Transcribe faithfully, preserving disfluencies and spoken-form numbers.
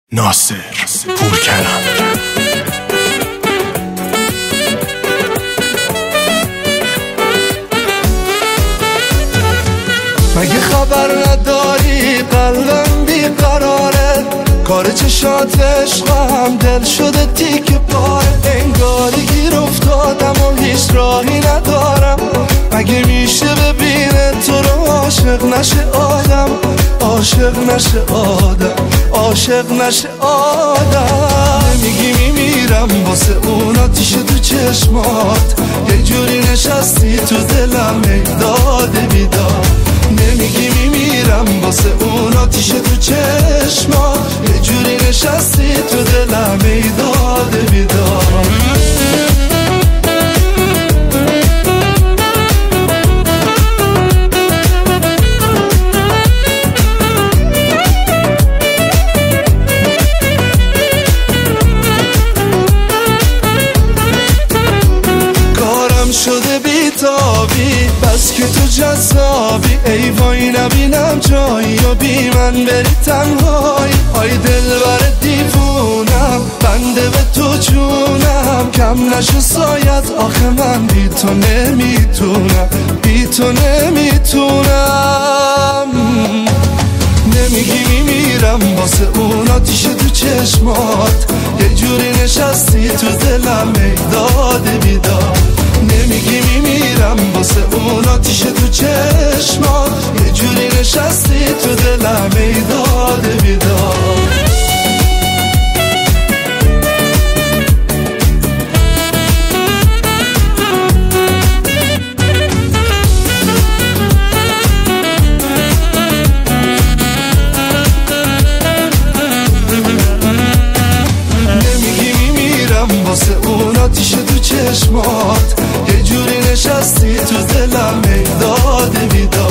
ناصر پورکرم. مگه خبر نداری قلبم بیقراره، کار چشات عشقم دل شده تیک پاره، انگاری گیر افتادم و هیچ راهی ندارم. مگه میشه ببینه تو رو عاشق نشه آدم، عاشق نشه آدم، عاشق نشه آدم. نمیگی میمیرم واسه اون آتیش تو چشمات، یه جوری نشستی تو دلم ای داده بیدار. نمیگی میمیرم واسه اون آتیش تو چشمات، یه جوری نشستی تو دلم ای داده بیدار. شده بیتابی بس که تو جذابی، ای وای نبینم جایی و بی من بری تنهایی. آی دلبر دیوونم بنده به تو جونم، کم نشو سایت آخه من بی تو نمیتونم، بی تو نمیتونم. نمیگی میمیرم واسه اون آتیش تو چشمات، یه جوری نشستی تو دلم ای داده بیدار. نمیگی میمیرم واسه اون آتیش تو چشمات، یه جوری نشستی تو دلم ای داده بیدار. واسه اون آتیش تو چشمات، یه جوری نشستی تو دلم ای داده بیدار.